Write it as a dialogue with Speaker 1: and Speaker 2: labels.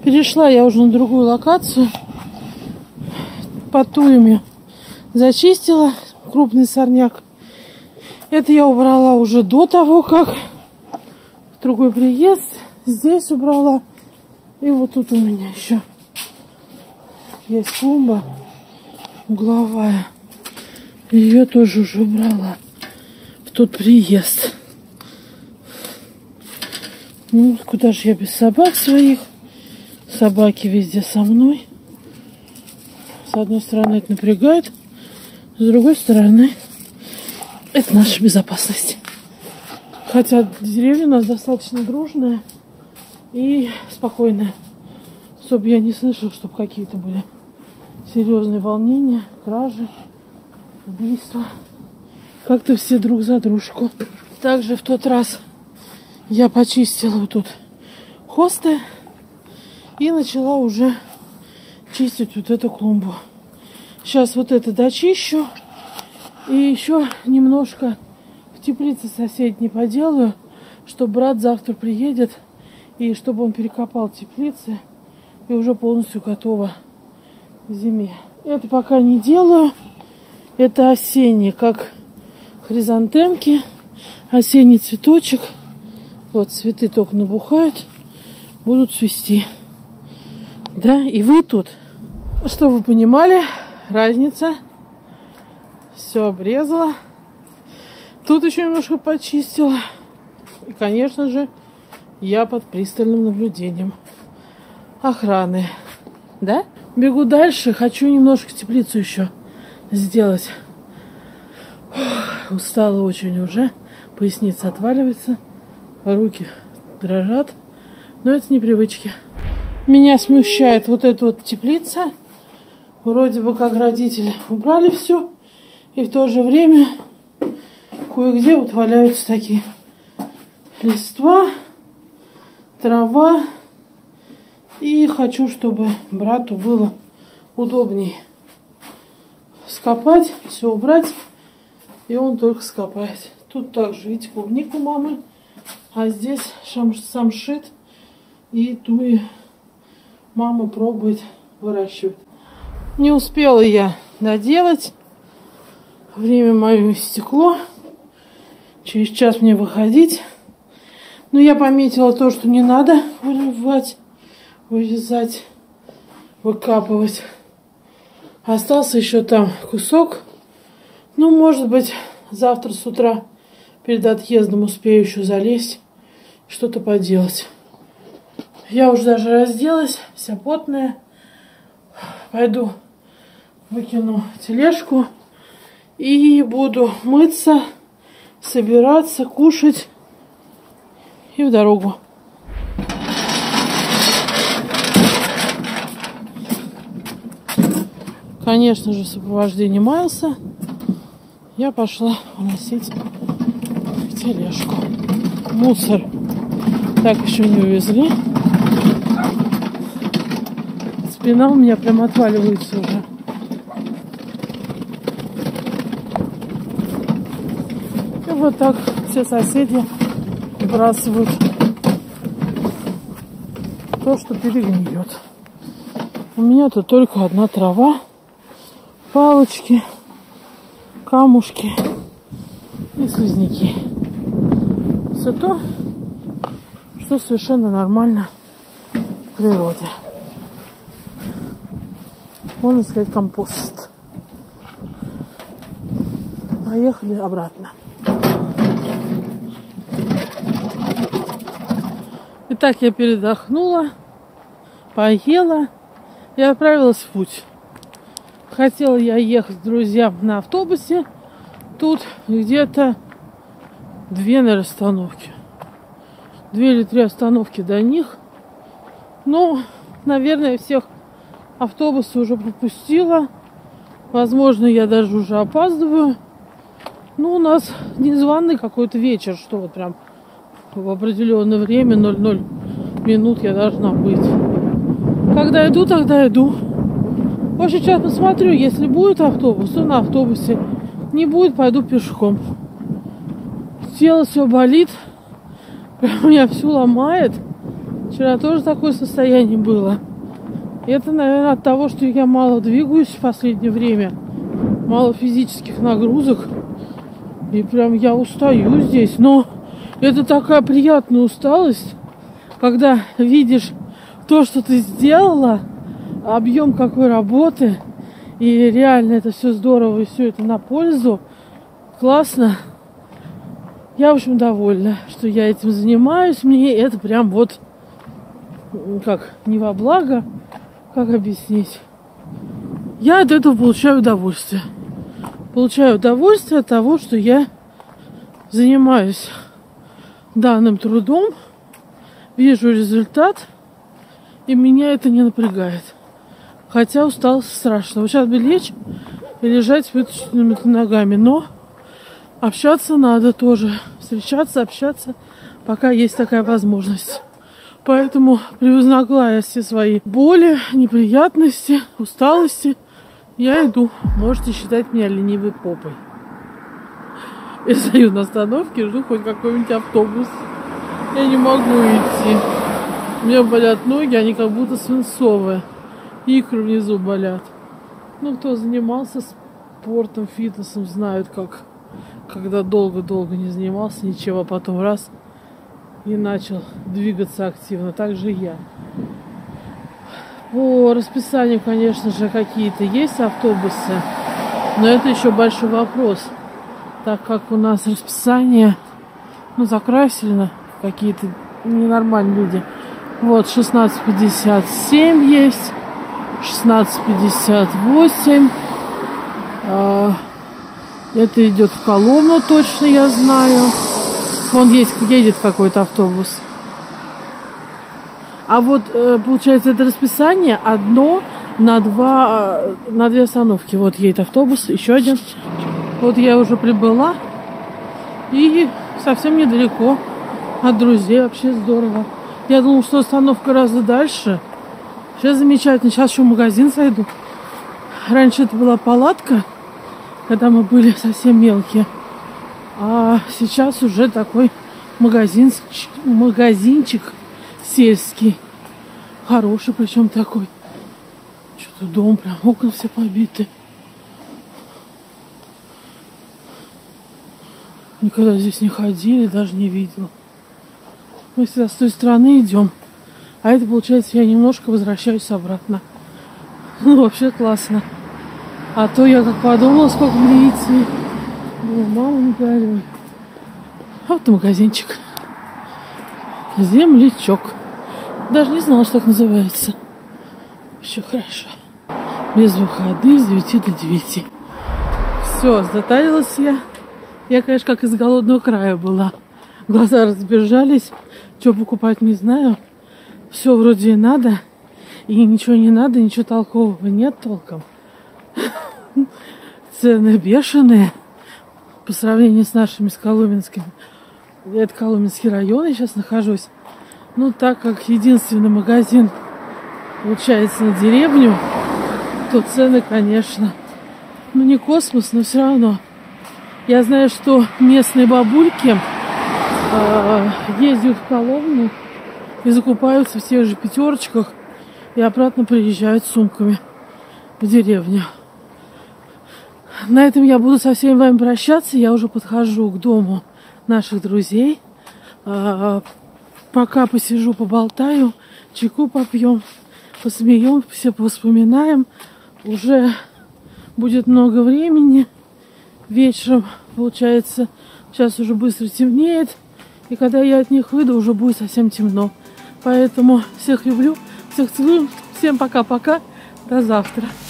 Speaker 1: Перешла я уже на другую локацию. Под туями зачистила крупный сорняк. Это я убрала уже до того, как другой приезд. Здесь убрала. И вот тут у меня еще есть клумба угловая. Ее тоже уже убрала в тот приезд. Ну, куда же я без собак своих? Собаки везде со мной. С одной стороны, это напрягает. С другой стороны, это наша безопасность. Хотя деревня у нас достаточно дружная и спокойная. Чтобы я не слышала, чтобы какие-то были серьезные волнения, кражи, убийства. Как-то все друг за дружку. Также в тот раз я почистила вот тут хосты и начала уже чистить вот эту клумбу. Сейчас вот это дочищу. И еще немножко в теплице соседней поделаю, чтобы брат завтра приедет. И чтобы он перекопал теплицы. И уже полностью готово к зиме. Это пока не делаю. Это осенние, как хризантемки. Осенний цветочек. Вот цветы только набухают. Будут цвести. Да, и вы тут. Чтобы вы понимали, разница. Все обрезала. Тут еще немножко почистила. И, конечно же, я под пристальным наблюдением охраны. Да? Бегу дальше. Хочу немножко теплицу еще сделать. Устала очень уже. Поясница отваливается. Руки дрожат. Но это непривычки. Меня смущает вот эта вот теплица. Вроде бы как родители убрали все. И в то же время кое-где вот валяются такие листва, трава. И хочу, чтобы брату было удобнее скопать, все убрать. И он только скопает. Тут также, видите, клубнику мамы. А здесь самшит и туи мама пробует выращивать. Не успела я доделать. Время мое истекло. Через час мне выходить. Но я пометила то, что не надо вырывать, вырезать, выкапывать. Остался еще там кусок. Ну, может быть, завтра с утра перед отъездом успею еще залезть, что-то поделать. Я уже даже разделась, вся потная. Пойду выкину тележку и буду мыться, собираться, кушать и в дорогу. Конечно же, в сопровождении Майлса я пошла уносить тележку. Мусор так еще не увезли. Спина у меня прям отваливается уже. И вот так все соседи выбрасывают то, что перегниет. У меня тут только одна трава, палочки, камушки и слизняки. Все то, что совершенно нормально в природе. Можно сказать, компост. Поехали обратно. Итак, я передохнула, поела и отправилась в путь. Хотела я ехать к друзьям на автобусе. Тут где-то 2, наверное, остановки. 2 или 3 остановки до них. Ну, наверное, всех автобусы уже пропустила. Возможно, я даже уже опаздываю. Ну, у нас незваный какой-то вечер, что вот прям в определенное время, 00 минут я должна быть. Когда иду, тогда иду. Вот сейчас посмотрю, если будет автобус, то на автобусе. Не будет, пойду пешком. Тело все болит. Прям меня всю ломает. Вчера тоже такое состояние было. Это, наверное, от того, что я мало двигаюсь в последнее время. Мало физических нагрузок. И прям я устаю здесь. Но это такая приятная усталость, когда видишь то, что ты сделала, объем какой работы. И реально это все здорово, и все это на пользу. Классно. Я, в общем, довольна, что я этим занимаюсь. Мне это прям вот, как, не во благо, как объяснить. Я от этого получаю удовольствие. Получаю удовольствие от того, что я занимаюсь данным трудом, вижу результат, и меня это не напрягает. Хотя усталость страшно. Вот сейчас бы лечь и лежать с вытащенными ногами, но общаться надо тоже. Встречаться, общаться, пока есть такая возможность. Поэтому, превозмогая все свои боли, неприятности, усталости, я иду. Можете считать меня ленивой попой. Я стою на остановке, жду хоть какой-нибудь автобус. Я не могу идти. У меня болят ноги, они как будто свинцовые. Икры внизу болят. Ну, кто занимался спортом, фитнесом, знают, как, когда долго-долго не занимался ничем, а потом раз и начал двигаться активно. Так же и я. По расписанию, конечно же, какие-то есть автобусы, но это еще большой вопрос, так как у нас расписание, закрасили какие-то ненормальные люди. Вот 16:57 есть, 16:58. Это идет в Коломну, точно я знаю. Вон едет какой-то автобус. А вот, получается, это расписание одно на две остановки. Вот едет автобус, еще один. Вот я уже прибыла. И совсем недалеко от друзей. Вообще здорово. Я думала, что остановка гораздо дальше. Сейчас замечательно. Сейчас еще в магазин зайду. Раньше это была палатка, когда мы были совсем мелкие. А сейчас уже такой магазинчик сельский. Хороший, причем такой. Что-то дом, прям окна все побиты. Никогда здесь не ходили, даже не видела. Мы всегда с той стороны идем. А это, получается, я немножко возвращаюсь обратно. Ну, вообще классно. А то я как подумала, сколько мне идти. Думаю, мама, не горюй. Вот магазинчик. Землячок. Даже не знала, что так называется. Еще хорошо. Без выходных с 9 до 9. Все, затарилась я. Я, конечно, как из голодного края была. Глаза разбежались. Что покупать, не знаю. Все вроде и надо. И ничего не надо, ничего толкового нет толком. Цены бешеные. По сравнению с нашими, с Коломенскими. Это Коломенский район, я сейчас нахожусь. Ну, так как единственный магазин получается на деревню, то цены, конечно, не космос, но все равно. Я знаю, что местные бабульки ездят в Коломну и закупаются в тех же пятерочках и обратно приезжают с сумками в деревню. На этом я буду со всеми вами прощаться. Я уже подхожу к дому наших друзей. Пока посижу, поболтаю, чайку попьем, посмеем, все повспоминаем. Уже будет много времени. Вечером, получается, сейчас уже быстро темнеет. И когда я от них выйду, уже будет совсем темно. Поэтому всех люблю, всех целую. Всем пока-пока. До завтра.